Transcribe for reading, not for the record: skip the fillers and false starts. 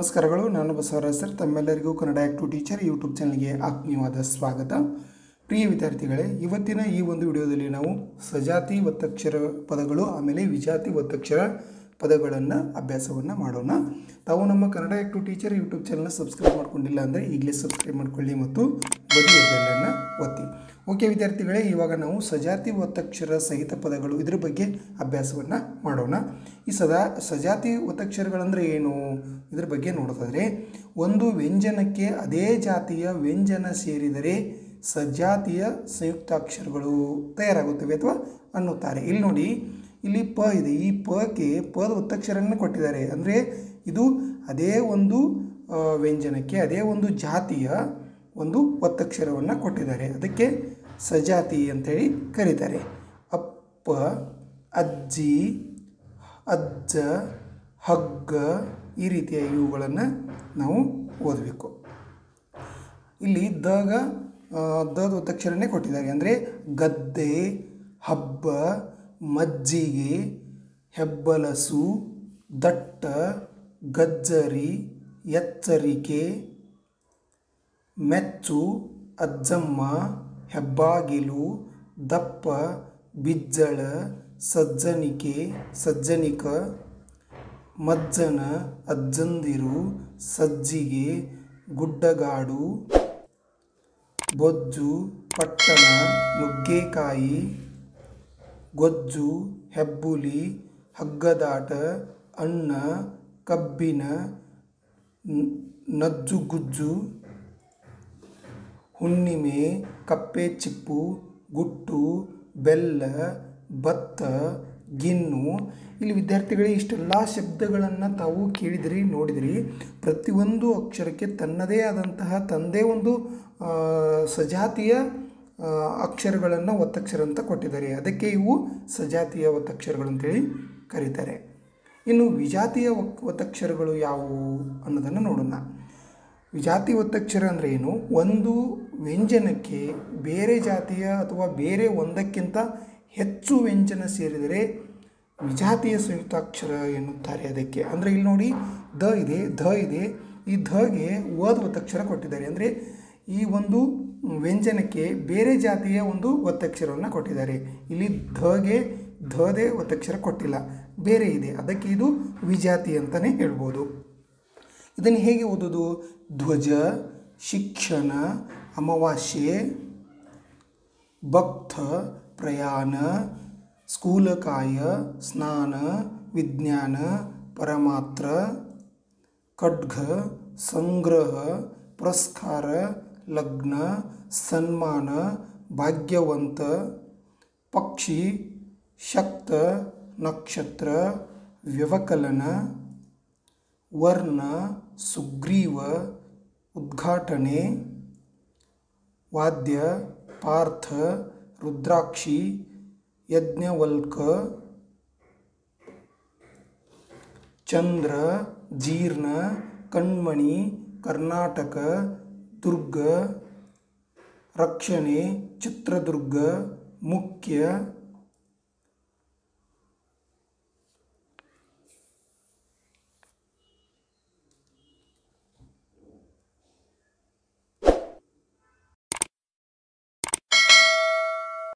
ನಮಸ್ಕಾರಗಳು. ನಾನು ಬಸವರಾಜ್ ಸರ್. ತಮ್ಮೆಲ್ಲರಿಗೂ ಕನ್ನಡ ಆ್ಯಕ್ಟಿವ್ ಟೀಚರ್ ಯೂಟ್ಯೂಬ್ ಚಾನಲ್ಗೆ ಆತ್ಮೀಯವಾದ ಸ್ವಾಗತ. ಪ್ರಿಯ ವಿದ್ಯಾರ್ಥಿಗಳೇ, ಇವತ್ತಿನ ಈ ಒಂದು ವಿಡಿಯೋದಲ್ಲಿ ನಾವು ಸಜಾತಿ ಒತ್ತಕ್ಷರ ಪದಗಳು ಆಮೇಲೆ ವಿಜಾತಿ ಒತ್ತಕ್ಷರ ಪದಗಳನ್ನು ಅಭ್ಯಾಸವನ್ನು ಮಾಡೋಣ. ತಾವು ನಮ್ಮ ಕನ್ನಡ ಆ್ಯಕ್ಟಿವ್ ಟೀಚರ್ ಯೂಟ್ಯೂಬ್ ಚಾನಲ್ನ ಸಬ್ಸ್ಕ್ರೈಬ್ ಮಾಡ್ಕೊಂಡಿಲ್ಲ ಅಂದರೆ ಈಗಲೇ ಸಬ್ಸ್ಕ್ರೈಬ್ ಮಾಡ್ಕೊಳ್ಳಿ ಮತ್ತು ಬದಿಯ ಬೆಲ್ಲನ್ನು ಒತ್ತಿ. ಓಕೆ ವಿದ್ಯಾರ್ಥಿಗಳೇ, ಇವಾಗ ನಾವು ಸಜಾತಿ ಒತ್ತಕ್ಷರ ಸಹಿತ ಪದಗಳು ಇದರ ಬಗ್ಗೆ ಅಭ್ಯಾಸವನ್ನು ಮಾಡೋಣ. ಈ ಸಜಾತಿ ಒತ್ತಕ್ಷರಗಳಂದರೆ ಏನು ಇದರ ಬಗ್ಗೆ ನೋಡೋದಾದರೆ, ಒಂದು ವ್ಯಂಜನಕ್ಕೆ ಅದೇ ಜಾತಿಯ ವ್ಯಂಜನ ಸೇರಿದರೆ ಸಜಾತಿಯ ಸಂಯುಕ್ತಾಕ್ಷರಗಳು ತಯಾರಾಗುತ್ತವೆ ಅಥವಾ ಅನ್ನುತ್ತಾರೆ. ಇಲ್ಲಿ ನೋಡಿ, ಇಲ್ಲಿ ಪ ಇದೆ. ಈ ಪಕ್ಕೆ ಪದ ಒತ್ತಕ್ಷರನ್ನು ಕೊಟ್ಟಿದ್ದಾರೆ. ಅಂದರೆ ಇದು ಅದೇ ಒಂದು ವ್ಯಂಜನಕ್ಕೆ ಅದೇ ಒಂದು ಜಾತಿಯ ಒಂದು ಒತ್ತಕ್ಷರವನ್ನು ಕೊಟ್ಟಿದ್ದಾರೆ. ಅದಕ್ಕೆ ಸಜಾತಿ ಅಂತೇಳಿ ಕರೀತಾರೆ. ಅಪ್ಪ, ಅಜ್ಜಿ, ಅಜ್ಜ, ಹಗ್ಗ ಈ ರೀತಿಯ ಇವುಗಳನ್ನು ನಾವು ಓದಬೇಕು. ಇಲ್ಲಿ ದದ ಒತ್ತಕ್ಷರನೇ ಕೊಟ್ಟಿದ್ದಾರೆ. ಅಂದರೆ ಗದ್ದೆ, ಹಬ್ಬ, ಮಜ್ಜಿಗೆ, ಹೆಬ್ಬಲಸು, ದಟ್ಟ, ಗಜ್ಜರಿ, ಎಚ್ಚರಿಕೆ, ಮೆಚ್ಚು, ಅಜ್ಜಮ್ಮ, ಹೆಬ್ಬಾಗಿಲು, ದಪ್ಪ, ಬಿಜ್ಜಳ, ಸಜ್ಜನಿಕೆ, ಸಜ್ಜನಿಕ, ಮಜ್ಜನ, ಅಜ್ಜಂದಿರು, ಸಜ್ಜಿಗೆ, ಗುಡ್ಡಗಾಡು, ಬೊಜ್ಜು, ಪಟ್ಟಣ, ನುಗ್ಗೆಕಾಯಿ, ಗೊಜ್ಜು, ಹೆಬ್ಬುಲಿ, ಹಗ್ಗದಾಟ, ಅಣ್ಣ, ಕಬ್ಬಿನ, ನಜ್ಜುಗುಜ್ಜು, ಹುಣ್ಣಿಮೆ, ಕಪ್ಪೆ ಚಿಪ್ಪು, ಗುಟ್ಟು, ಬೆಲ್ಲ, ಭತ್ತ, ಗಿನ್ನು. ಇಲ್ಲಿ ವಿದ್ಯಾರ್ಥಿಗಳೇ, ಇಷ್ಟೆಲ್ಲ ಶಬ್ದಗಳನ್ನು ತಾವು ಕೇಳಿದಿರಿ, ನೋಡಿದಿರಿ. ಪ್ರತಿಯೊಂದು ಅಕ್ಷರಕ್ಕೆ ತನ್ನದೇ ಆದಂತಹ ತಂದೇ ಒಂದು ಸಜಾತಿಯ ಅಕ್ಷರಗಳನ್ನು ಒತ್ತಕ್ಷರ ಅಂತ ಕೊಟ್ಟಿದ್ದಾರೆ. ಅದಕ್ಕೆ ಇವು ಸಜಾತಿಯ ಒತ್ತಕ್ಷರಗಳು ಅಂತೇಳಿ ಕರೀತಾರೆ. ಇನ್ನು ವಿಜಾತಿಯ ಒತ್ತಕ್ಷರಗಳು ಯಾವುವು ಅನ್ನೋದನ್ನು ನೋಡೋಣ. ವಿಜಾತಿ ಒತ್ತಕ್ಷರ ಅಂದರೆ ಏನು? ಒಂದು ವ್ಯಂಜನಕ್ಕೆ ಬೇರೆ ಜಾತಿಯ ಅಥವಾ ಬೇರೆ ಒಂದಕ್ಕಿಂತ ಹೆಚ್ಚು ವ್ಯಂಜನ ಸೇರಿದರೆ ವಿಜಾತಿಯ ಸಂಯುಕ್ತಾಕ್ಷರ ಎನ್ನುತ್ತಾರೆ. ಅದಕ್ಕೆ ಅಂದರೆ ಇಲ್ಲಿ ನೋಡಿ, ದ ಇದೆ. ಈ ಧಗೆ ವದ ಒತ್ತಕ್ಷರ ಕೊಟ್ಟಿದ್ದಾರೆ. ಅಂದರೆ ಈ ಒಂದು ವ್ಯಂಜನಕ್ಕೆ ಬೇರೆ ಜಾತಿಯ ಒಂದು ಒತ್ತಕ್ಷರವನ್ನು ಕೊಟ್ಟಿದ್ದಾರೆ. ಇಲ್ಲಿ ಧದೇ ಒತ್ತಕ್ಷರ ಕೊಟ್ಟಿಲ್ಲ, ಬೇರೆ ಇದೆ. ಅದಕ್ಕೆ ಇದು ವಿಜಾತಿ ಅಂತಲೇ ಹೇಳ್ಬೋದು. ಇದನ್ನು ಹೇಗೆ ಓದೋದು? ಧ್ವಜ, ಶಿಕ್ಷಣ, ಅಮಾವಾಸ್ಯೆ, ಭಕ್ತ, ಪ್ರಯಾಣ, ಸ್ಥೂಲಕಾಯ, ಸ್ನಾನ, ವಿಜ್ಞಾನ, ಪರಮಾತ್ರ, ಖಡ್ಗ, ಸಂಗ್ರಹ, ಪುರಸ್ಕಾರ, ಲಗ್ನ, ಸನ್ಮಾನ, ಭಾಗ್ಯವಂತ, ಪಕ್ಷಿ, ಶಕ್ತ, ನಕ್ಷತ್ರ, ವ್ಯವಕಲನ, ವರ್ಣ, ಸುಗ್ರೀವ, ಉದ್ಘಾಟನೆ, ವಾದ್ಯ, ಪಾರ್ಥ, ರುದ್ರಾಕ್ಷಿ, ಯಜ್ಞವಲ್ಕ, ಚಂದ್ರ, ಜೀರ್ಣ, ಕಣ್ಮಣಿ, ಕರ್ನಾಟಕ, ದುರ್ಗ, ರಕ್ಷಣೆ, ಚಿತ್ರದುರ್ಗ, ಮುಖ್ಯ,